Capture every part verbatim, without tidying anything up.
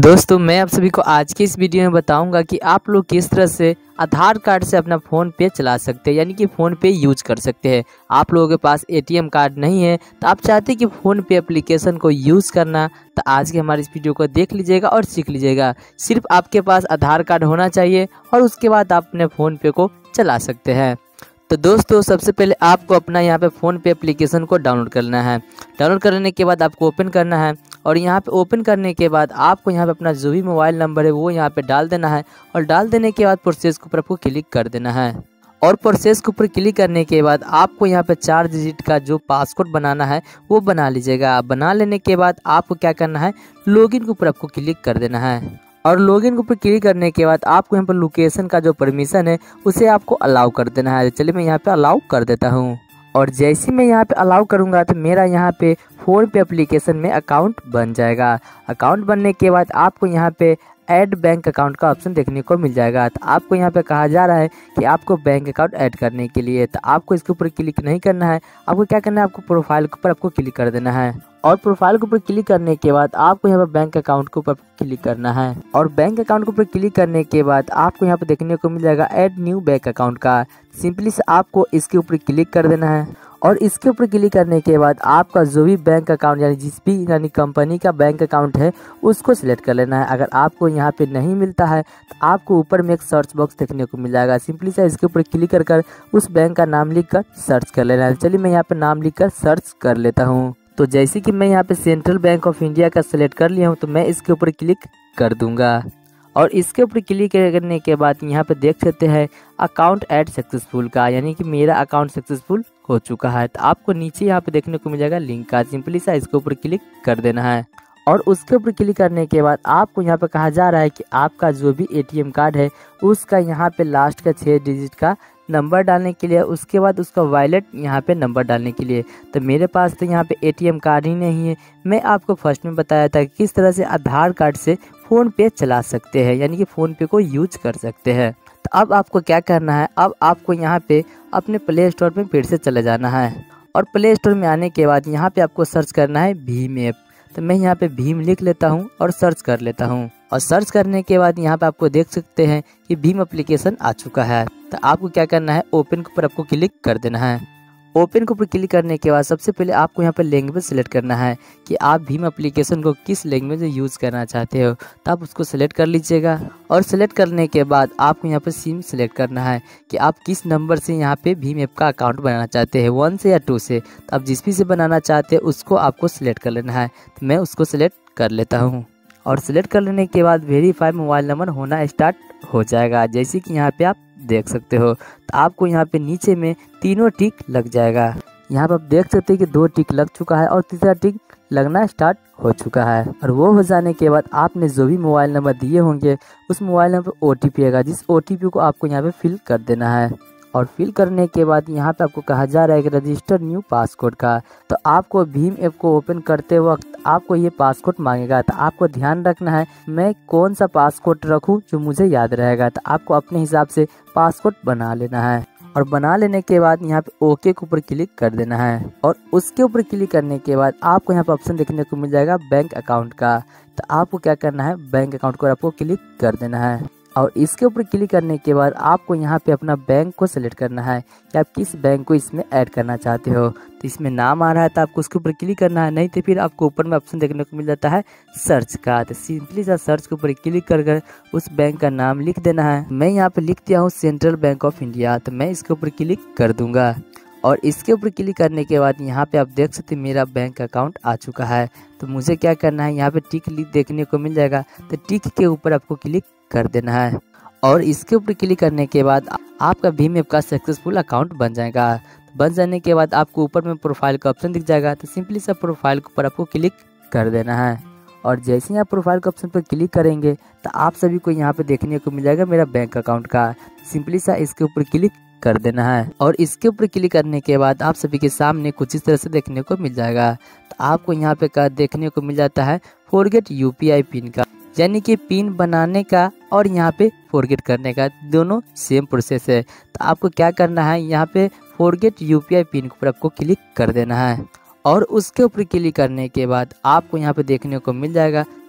दोस्तों मैं आप सभी को आज की इस वीडियो में बताऊंगा कि आप लोग किस तरह से आधार कार्ड से अपना फ़ोन पे चला सकते हैं, यानी कि फ़ोन पे यूज कर सकते हैं। आप लोगों के पास एटीएम कार्ड नहीं है तो आप चाहते हैं कि फ़ोन पे एप्लीकेशन को यूज़ करना, तो आज के हमारे इस वीडियो को देख लीजिएगा और सीख लीजिएगा। सिर्फ आपके पास आधार कार्ड होना चाहिए और उसके बाद आप अपने फ़ोन पे को चला सकते हैं। तो दोस्तों सबसे पहले आपको अपना यहाँ पे फ़ोन पे एप्लीकेशन को डाउनलोड करना है। डाउनलोड करने के बाद आपको ओपन करना है और यहाँ पे ओपन करने के बाद आपको यहाँ पे अपना जो भी मोबाइल नंबर है वो यहाँ पे डाल देना है और डाल देने के बाद प्रोसेस के ऊपर आपको क्लिक कर देना है। और प्रोसेस के ऊपर क्लिक करने के बाद आपको यहाँ पे चार डिजिट का जो पासवर्ड बनाना है वो बना लीजिएगा। बना लेने के बाद आपको क्या करना है, लॉगिन के ऊपर आपको क्लिक कर देना है। और लॉगिन के ऊपर क्लिक करने के बाद आपको यहाँ पर लोकेशन का जो परमिशन है उसे आपको अलाउ कर देना है। चलिए मैं यहाँ पे अलाउ कर देता हूँ। और जैसे मैं यहाँ पे अलाउ करूँगा तो मेरा यहाँ पे फ़ोन पे एप्लीकेशन में अकाउंट बन जाएगा। अकाउंट बनने के बाद आपको यहाँ पे ऐड बैंक अकाउंट का ऑप्शन देखने को मिल जाएगा। तो आपको यहाँ पे कहा जा रहा है कि आपको बैंक अकाउंट ऐड करने के लिए, तो आपको इसके ऊपर क्लिक नहीं करना है। आपको क्या करना है, आपको प्रोफाइल के ऊपर आपको क्लिक कर देना है। और प्रोफाइल के ऊपर क्लिक करने के बाद आपको यहाँ पर बैंक अकाउंट के ऊपर क्लिक करना है। और बैंक अकाउंट के ऊपर क्लिक करने के बाद आपको यहाँ पे देखने को मिल जाएगा ऐड न्यू बैंक अकाउंट का। सिंपली से आपको इसके ऊपर क्लिक कर देना है। और इसके ऊपर क्लिक करने के बाद आपका जो भी बैंक अकाउंट यानी जिस भी यानी कंपनी का बैंक अकाउंट है उसको सिलेक्ट कर लेना है। अगर आपको यहाँ पे नहीं मिलता है तो आपको ऊपर में एक सर्च बॉक्स देखने को मिल जाएगा। सिंपली से इसके ऊपर क्लिक कर कर उस बैंक का नाम लिख कर सर्च कर लेना है। चलिए मैं यहाँ पे नाम लिख कर सर्च कर लेता हूँ। तो जैसे कि मैं यहाँ पे सेंट्रल बैंक ऑफ इंडिया का सिलेक्ट कर लिया हूँ तो मैं इसके ऊपर क्लिक कर दूंगा। और इसके ऊपर क्लिक करने के बाद यहाँ पे देख सकते हैं अकाउंट ऐड सक्सेसफुल का, यानी कि मेरा अकाउंट सक्सेसफुल हो चुका है। तो आपको नीचे यहाँ पे देखने को मिल जाएगा लिंक का, सिंपली सा इसके ऊपर क्लिक कर देना है। और उसके ऊपर क्लिक करने के बाद आपको यहाँ पे कहा जा रहा है कि आपका जो भी एटीएम कार्ड है उसका यहाँ पे लास्ट का छः डिजिट का नंबर डालने के लिए, उसके बाद उसका वॉलेट यहाँ पे नंबर डालने के लिए। तो मेरे पास तो यहाँ पे एटीएम कार्ड ही नहीं है। मैं आपको फर्स्ट में बताया था कि किस तरह से आधार कार्ड से फ़ोन पे चला सकते हैं, यानी कि फ़ोन पे को यूज कर सकते हैं। तो अब आपको क्या करना है, अब आपको यहाँ पे अपने प्ले स्टोर में फिर से चले जाना है। और प्ले स्टोर में आने के बाद यहाँ पे आपको सर्च करना है भीम ऐप। तो मैं यहाँ पे भीम लिख लेता हूँ और सर्च कर लेता हूँ। और सर्च करने के बाद यहाँ पे आपको देख सकते हैं कि भीम एप्लीकेशन आ चुका है। तो आपको क्या करना है, ओपन के ऊपर आपको क्लिक कर देना है। ओपन के ऊपर क्लिक करने के बाद सबसे पहले आपको यहाँ पर लैंग्वेज सेलेक्ट करना है कि आप भीम एप्लीकेशन को किस लैंग्वेज में यूज़ करना चाहते हो, तो आप उसको सेलेक्ट कर लीजिएगा। और सेलेक्ट करने के बाद आपको यहाँ पर सिम सेलेक्ट करना है कि आप किस नंबर से यहाँ पे भीम ऐप का अकाउंट बनाना चाहते हैं, वन से या टू से। तो आप जिस भी से बनाना चाहते हैं उसको आपको सिलेक्ट कर लेना है। तो मैं उसको सिलेक्ट कर लेता हूँ। और सिलेक्ट कर लेने के बाद वेरीफाई मोबाइल नंबर होना स्टार्ट हो जाएगा, जैसे कि यहाँ पे आप देख सकते हो। तो आपको यहाँ पे नीचे में तीनों टिक लग जाएगा। यहाँ पे आप देख सकते हैं कि दो टिक लग चुका है और तीसरा टिक लगना स्टार्ट हो चुका है। और वो हो जाने के बाद आपने जो भी मोबाइल नंबर दिए होंगे उस मोबाइल नंबर पर ओ टी पी आएगा, जिस ओ टी पी को आपको यहाँ पे फिल कर देना है। और फिल करने के बाद यहाँ पे आपको कहा जा रहा है कि रजिस्टर न्यू पासवर्ड का। तो आपको भीम ऐप को ओपन करते वक्त आपको ये पासवर्ड मांगेगा। तो आपको ध्यान रखना है मैं कौन सा पासवर्ड रखूँ जो मुझे याद रहेगा। तो आपको अपने हिसाब से पासवर्ड बना लेना है। और बना लेने के बाद यहाँ पे ओके के ऊपर क्लिक कर देना है। और उसके ऊपर क्लिक करने के बाद आपको यहाँ पे ऑप्शन देखने को मिल जाएगा बैंक अकाउंट का। तो आपको क्या करना है, बैंक अकाउंट को आपको क्लिक कर देना है। और इसके ऊपर क्लिक करने के बाद आपको यहाँ पे अपना बैंक को सिलेक्ट करना है कि आप किस बैंक को इसमें ऐड करना चाहते हो। तो इसमें नाम आ रहा है तो आपको उसके ऊपर क्लिक करना है, नहीं तो फिर आपको ऊपर में ऑप्शन देखने को मिल जाता है सर्च का। तो सिंपली सा सर्च के ऊपर क्लिक कर कर उस बैंक का नाम लिख देना है। मैं यहाँ पे लिख दिया हूँ सेंट्रल बैंक ऑफ इंडिया। तो मैं इसके ऊपर क्लिक कर दूंगा। और इसके ऊपर क्लिक करने के बाद यहाँ पे आप देख सकते हैं मेरा बैंक अकाउंट आ चुका है। तो मुझे क्या करना है, यहाँ पे टिक लिख देखने को मिल जाएगा। तो टिक के ऊपर आपको क्लिक कर देना है। और इसके ऊपर क्लिक करने के बाद आपका भीम ऐप का सक्सेसफुल अकाउंट बन जाएगा। बन जाने के बाद आपको ऊपर में प्रोफाइल का ऑप्शन दिख जाएगा। तो सिंपली सा प्रोफाइल के ऊपर आपको क्लिक कर देना है। और जैसे ही आप प्रोफाइल के ऑप्शन पर क्लिक करेंगे तो आप सभी को यहाँ पे देखने को मिल जाएगा मेरा बैंक अकाउंट का। सिंपली सा इसके ऊपर क्लिक कर देना है। और इसके ऊपर क्लिक करने के बाद आप सभी के सामने कुछ इस तरह से देखने को मिल जाएगा। तो आपको यहाँ पे का देखने को मिल जाता है फॉरगेट यूपीआई पिन का, यानी कि पिन बनाने का और यहाँ पे फॉरगेट करने का दोनों सेम प्रोसेस है। तो आपको क्या करना है, यहाँ पे फॉरगेट यूपीआई पिन के ऊपर आपको क्लिक कर देना है। और उसके ऊपर क्लिक करने के बाद आपको यहाँ पे देखने को मिल जाएगा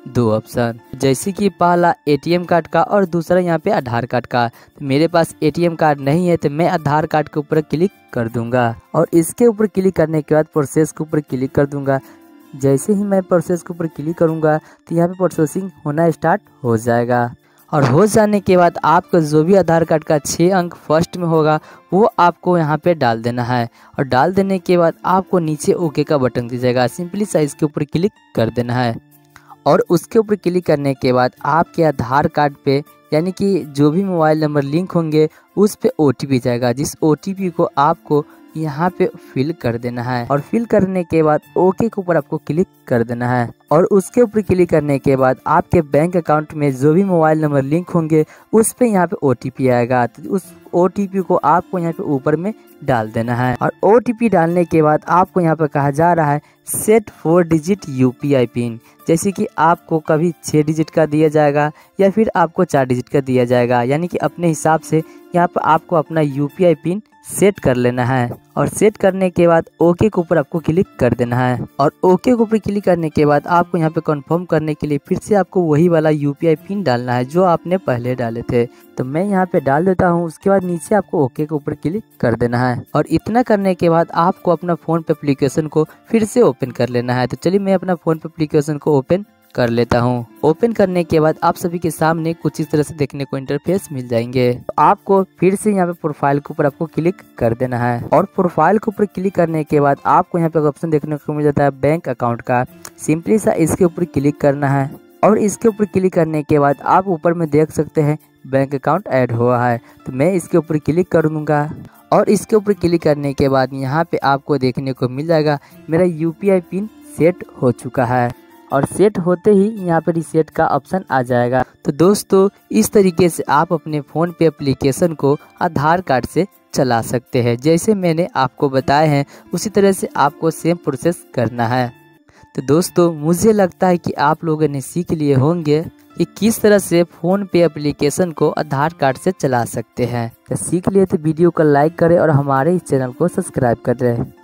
दो ऑप्शन, जैसे कि पहला एटीएम कार्ड का और दूसरा यहाँ पे आधार कार्ड का। तो मेरे पास एटीएम कार्ड नहीं है तो मैं आधार कार्ड के ऊपर क्लिक कर दूंगा और इसके ऊपर क्लिक करने के बाद प्रोसेस के ऊपर क्लिक कर दूंगा। जैसे ही मैं प्रोसेस के ऊपर क्लिक करूंगा तो यहाँ पे प्रोसेसिंग होना स्टार्ट हो जाएगा और हो जाने के बाद आपका जो भी आधार कार्ड का छः अंक फर्स्ट में होगा वो आपको यहाँ पे डाल देना है और डाल देने के बाद आपको नीचे ओके का बटन दीजिएगा। सिंपली सा इसके ऊपर क्लिक कर देना है और उसके ऊपर क्लिक करने के बाद आपके आधार कार्ड पे यानी कि जो भी मोबाइल नंबर लिंक होंगे उस पे ओटीपी जाएगा, जिस ओटीपी को आपको यहाँ पे फिल कर देना है और फिल करने के बाद ओके के ऊपर आपको क्लिक कर देना है और उसके ऊपर क्लिक करने के बाद आपके बैंक अकाउंट में जो भी मोबाइल नंबर लिंक होंगे उस पे यहाँ पे ओटीपी आएगा। तो उस ओटीपी को आपको यहाँ पे ऊपर में डाल देना है और ओटीपी डालने के बाद आपको यहाँ पे कहा जा रहा है set four digit UPI PIN, जैसे कि आपको कभी छः डिजिट का दिया जाएगा या फिर आपको चार डिजिट का दिया जाएगा, यानी कि अपने हिसाब से यहाँ पर आपको अपना यूपीआई पिन सेट कर लेना है और सेट करने के बाद ओके के ऊपर आपको क्लिक कर देना है और ओके के ऊपर क्लिक करने के बाद आपको यहाँ पे कंफर्म करने के लिए फिर से आपको वही वाला यूपीआई पिन डालना है जो आपने पहले डाले थे। तो मैं यहाँ पे डाल देता हूँ, उसके बाद नीचे आपको ओके के ऊपर क्लिक कर देना है और इतना करने के बाद आपको अपना फोन पे एप्लीकेशन को फिर से ओपन कर लेना है। तो चलिए मैं अपना फोन पे एप्लीकेशन को ओपन कर लेता हूँ। ओपन करने के बाद आप सभी के सामने कुछ इस तरह से देखने को इंटरफेस मिल जाएंगे। तो आपको फिर से यहाँ पे प्रोफाइल के ऊपर आपको क्लिक कर देना है और प्रोफाइल के ऊपर क्लिक करने के बाद आपको यहाँ पे ऑप्शन देखने को मिल जाता है बैंक अकाउंट का। सिंपली सा इसके ऊपर क्लिक करना है और इसके ऊपर क्लिक करने के बाद आप ऊपर में देख सकते हैं बैंक अकाउंट ऐड हुआ है। तो मैं इसके ऊपर क्लिक कर दूंगा और इसके ऊपर क्लिक करने के बाद यहाँ पे आपको देखने को मिल जाएगा मेरा यूपीआई पिन सेट हो चुका है और सेट होते ही यहाँ पर रिसेट का ऑप्शन आ जाएगा। तो दोस्तों इस तरीके से आप अपने फ़ोन पे एप्लीकेशन को आधार कार्ड से चला सकते हैं। जैसे मैंने आपको बताए हैं उसी तरह से आपको सेम प्रोसेस करना है। तो दोस्तों मुझे लगता है कि आप लोगों ने सीख लिए होंगे कि किस तरह से फ़ोन पे एप्लीकेशन को आधार कार्ड से चला सकते हैं। तो सीख लिए तो वीडियो को लाइक करें और हमारे इस चैनल को सब्सक्राइब कर दें।